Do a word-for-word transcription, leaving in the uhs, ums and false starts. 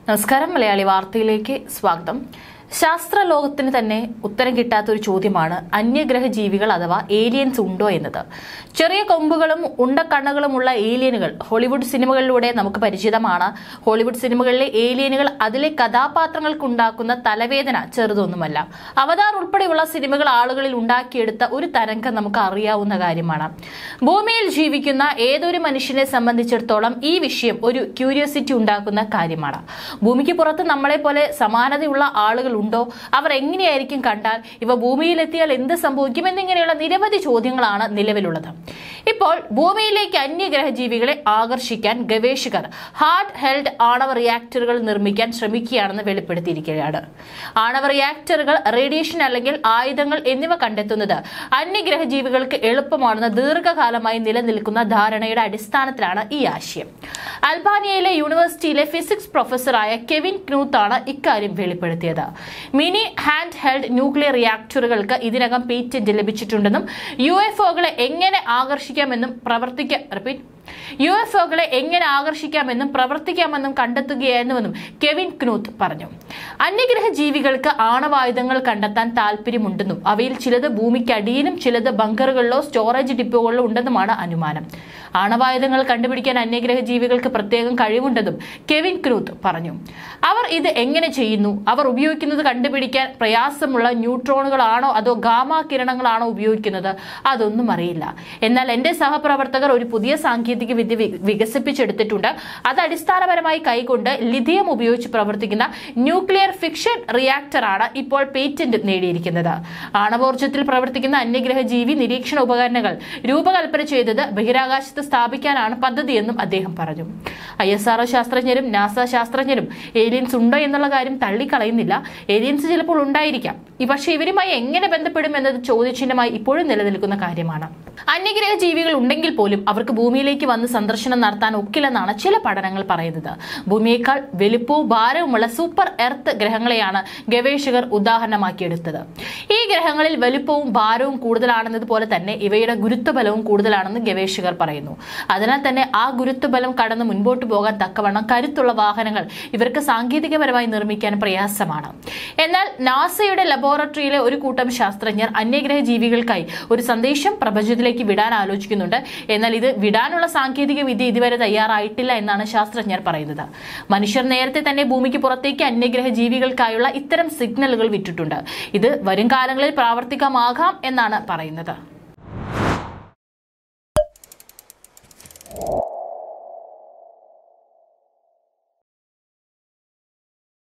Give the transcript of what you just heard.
നമസ്കാരം, മലയാളി വാർത്തയിലേക്ക് സ്വാഗതം. ശാസ്ത്ര ലോകത്തിന് തന്നെ ഉത്തരം കിട്ടാത്ത ഒരു ചോദ്യമാണ് അന്യഗ്രഹ ജീവികൾ അഥവാ ഏലിയൻസ് ഉണ്ടോ എന്നത്. ചെറിയ കൊമ്പുകളും ഉണ്ടക്കണ്ണുകളുമുള്ള ഏലിയനുകൾ ഹോളിവുഡ് സിനിമകളിലൂടെ നമുക്ക് പരിചിതമാണ്. ഹോളിവുഡ് സിനിമകളിലെ ഏലിയനുകൾ അതിലെ കഥാപാത്രങ്ങൾക്കുണ്ടാക്കുന്ന തലവേദന ചെറുതൊന്നുമല്ല. അവതാർ ഉൾപ്പെടെയുള്ള സിനിമകൾ ആളുകളിൽ ഉണ്ടാക്കിയെടുത്ത ഒരു തരംഗം നമുക്ക് അറിയാവുന്ന കാര്യമാണ്. ഭൂമിയിൽ ജീവിക്കുന്ന ഏതൊരു മനുഷ്യനെ സംബന്ധിച്ചിടത്തോളം ഈ വിഷയം ഒരു ക്യൂരിയോസിറ്റി ഉണ്ടാക്കുന്ന കാര്യമാണ്. ഭൂമിക്ക് പുറത്ത് നമ്മളെ പോലെ സമാനതയുള്ള ആളുകൾ ഉണ്ടോ? അവർ എങ്ങനെയായിരിക്കും കണ്ടാൽ? ഇവ ഭൂമിയിലെത്തിയാൽ എന്ത് സംഭവിക്കും? എന്നിങ്ങനെയുള്ള നിരവധി ചോദ്യങ്ങളാണ് നിലവിലുള്ളത്. ഇപ്പോൾ ഭൂമിയിലേക്ക് അന്യഗ്രഹ ജീവികളെ ആകർഷിക്കാൻ ഗവേഷകർ ഹാർഡ് ഹെൽഡ് ആണവ റിയാക്ടറുകൾ നിർമ്മിക്കാൻ ശ്രമിക്കുകയാണെന്ന് വെളിപ്പെടുത്തിയിരിക്കുകയാണ്. ആണവ റിയാക്ടറുകൾ, റേഡിയേഷൻ അല്ലെങ്കിൽ ആയുധങ്ങൾ എന്നിവ കണ്ടെത്തുന്നത് അന്യഗ്രഹ ജീവികൾക്ക് എളുപ്പമാണെന്ന് ദീർഘകാലമായി നിലനിൽക്കുന്ന ധാരണയുടെ അടിസ്ഥാനത്തിലാണ് ഈ ആശയം. അൽബാനിയയിലെ യൂണിവേഴ്സിറ്റിയിലെ ഫിസിക്സ് പ്രൊഫസറായ കെവിൻ ക്നൂത്ത് ആണ് ഇക്കാര്യം വെളിപ്പെടുത്തിയത്. മിനി ഹാൻഡ് ഹെൽഡ് ന്യൂക്ലിയർ റിയാക്ടറുകൾക്ക് ഇതിനകം പേറ്റന്റ് ലഭിച്ചിട്ടുണ്ടെന്നും യു എഫ് ഒകളെ എങ്ങനെ ആകർഷിക്കാമെന്നും പ്രവർത്തിക്കാൻ റിപ്പീറ്റ് യു എഫ് ഒകളെ എങ്ങനെ ആകർഷിക്കാമെന്നും പ്രവർത്തിക്കാമെന്നും കണ്ടെത്തുകയായിരുന്നുവെന്നും കെവിൻ ക്നൂത്ത് പറഞ്ഞു. അന്യഗ്രഹ ജീവികൾക്ക് ആണവായുധങ്ങൾ കണ്ടെത്താൻ താല്പര്യമുണ്ടെന്നും അവയിൽ ചിലത് ഭൂമിക്കടിയിലും ചിലത് ബങ്കറുകളിലോ സ്റ്റോറേജ് ഡിപ്പോകളിലോ ഉണ്ടെന്നുമാണ് അനുമാനം. ആണവായുധങ്ങൾ കണ്ടുപിടിക്കാൻ അന്യഗ്രഹ ജീവികൾക്ക് പ്രത്യേകം കഴിവുണ്ടെന്നും കെവിൻ ക്നൂത്ത് പറഞ്ഞു. അവർ ഇത് എങ്ങനെ ചെയ്യുന്നു? അവർ ഉപയോഗിക്കുന്നത് കണ്ടുപിടിക്കാൻ പ്രയാസമുള്ള ന്യൂട്രോണുകളാണോ അതോ ഗാമ കിരണങ്ങളാണോ ഉപയോഗിക്കുന്നത്? അതൊന്നും അറിയില്ല. എന്നാൽ എന്റെ സഹപ്രവർത്തകർ ഒരു പുതിയ സാങ്കേതിക വിദ്യ വികസിപ്പിച്ചെടുത്തിട്ടുണ്ട്. അത് അടിസ്ഥാനപരമായി കൈകൊണ്ട് ലിഥിയം ഉപയോഗിച്ച് പ്രവർത്തിക്കുന്ന ന്യൂക്ലിയർ ഫിക്ഷൻ റിയാക്ടർ ആണ് ഇപ്പോൾ പേറ്റന്റ് നേടിയിരിക്കുന്നത്. ആണവോർജ്ജത്തിൽ പ്രവർത്തിക്കുന്ന അന്യഗ്രഹ ജീവി നിരീക്ഷണ ഉപകരണങ്ങൾ രൂപകൽപ്പന ചെയ്തത് ബഹിരാകാശത്ത് സ്ഥാപിക്കാനാണ് പദ്ധതിയെന്നും അദ്ദേഹം പറഞ്ഞു. ഐ എസ് ആർ ഒ ശാസ്ത്രജ്ഞരും നാസ ശാസ്ത്രജ്ഞരും ഏലിയൻസ് ഉണ്ടോ എന്നുള്ള കാര്യം തള്ളിക്കളയുന്നില്ല. ഏലിയൻസ് ചിലപ്പോൾ ഉണ്ടായിരിക്കാം. പക്ഷേ ഇവരുമായി എങ്ങനെ ബന്ധപ്പെടും എന്നത് ചോദ്യചിഹ്നമായി ഇപ്പോഴും നിലനിൽക്കുന്ന കാര്യമാണ്. അന്യഗ്രഹ ജീവികൾ ഉണ്ടെങ്കിൽ പോലും അവർക്ക് ഭൂമിയിലേക്ക് വന്ന് സന്ദർശനം നടത്താൻ ഒക്കില്ലെന്നാണ് ചില പഠനങ്ങൾ പറയുന്നത്. ഭൂമിയേക്കാൾ വലുപ്പവും ഭാരവുമുള്ള സൂപ്പർ എർത്ത് ഗ്രഹങ്ങളെയാണ് ഗവേഷകർ ഉദാഹരണമാക്കിയെടുത്തത്. ഈ ഗ്രഹങ്ങളിൽ വലുപ്പവും ഭാരവും കൂടുതലാണെന്നതുപോലെ തന്നെ ഇവയുടെ ഗുരുത്വബലവും കൂടുതലാണെന്ന് ഗവേഷകർ പറയുന്നു. അതിനാൽ തന്നെ ആ ഗുരുത്വബലം കടന്ന് മുൻപോട്ട് പോകാൻ തക്കവണ്ണം കരുത്തുള്ള വാഹനങ്ങൾ ഇവർക്ക് സാങ്കേതികപരമായി നിർമ്മിക്കാൻ പ്രയാസമാണ്. എന്നാൽ നാസയുടെ ലബോറട്ടറിയിലെ ഒരു കൂട്ടം ശാസ്ത്രജ്ഞർ അന്യഗ്രഹ ജീവികൾക്കായി ഒരു സന്ദേശം പ്രപഞ്ചത്തിലേക്ക് വിടാൻ ആലോചിക്കുന്നുണ്ട്. എന്നാൽ ഇത് വിടാനുള്ള സാങ്കേതിക വിദ്യ ഇതുവരെ തയ്യാറായിട്ടില്ല എന്നാണ് ശാസ്ത്രജ്ഞർ പറയുന്നത്. മനുഷ്യർ നേരത്തെ തന്നെ ഭൂമിക്ക് പുറത്തേക്ക് അന്യഗ്രഹ ജീവികൾക്കായുള്ള ഇത്തരം സിഗ്നലുകൾ വിട്ടിട്ടുണ്ട്. ഇത് വരും കാലങ്ങളിൽ പ്രാവർത്തികമാകാം എന്നാണ് പറയുന്നത്.